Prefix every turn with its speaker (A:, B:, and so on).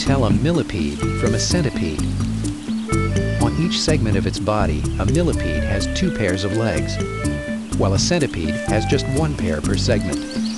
A: tell a millipede from a centipede? On each segment of its body, a millipede has 2 pairs of legs, while a centipede has just 1 pair per segment.